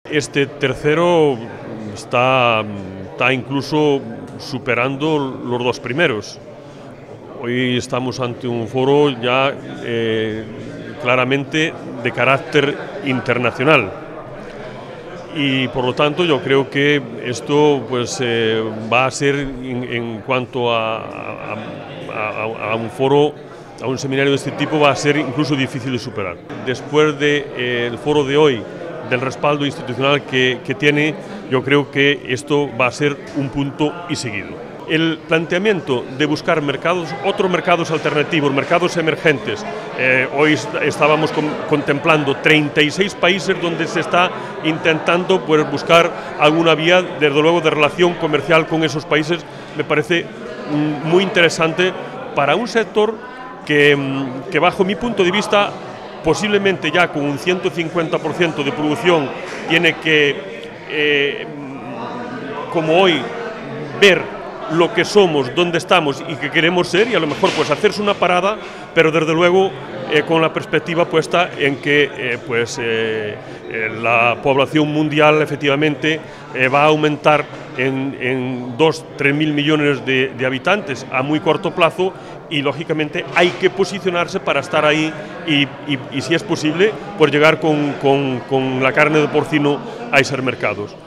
Este tercero está incluso superando los dos primeros. Hoy estamos ante un foro ya claramente de carácter internacional y por lo tanto yo creo que esto pues va a ser en cuanto a un foro, a un seminario de este tipo, va a ser incluso difícil de superar. Después del foro de hoy, del respaldo institucional que tiene, yo creo que esto va a ser un punto y seguido. El planteamiento de buscar mercados, otros mercados alternativos, mercados emergentes. Hoy estábamos contemplando 36 países donde se está intentando pues, buscar alguna vía, desde luego, de relación comercial con esos países. Me parece muy interesante para un sector que bajo mi punto de vista, posiblemente ya con un 150% de producción, tiene que, como hoy, ver lo que somos, dónde estamos y que queremos ser, y a lo mejor pues hacerse una parada, pero desde luego con la perspectiva puesta en que la población mundial efectivamente va a aumentar en 2-3 mil millones de habitantes a muy corto plazo, y lógicamente hay que posicionarse para estar ahí y si es posible, pues llegar con la carne de porcino a esos mercados.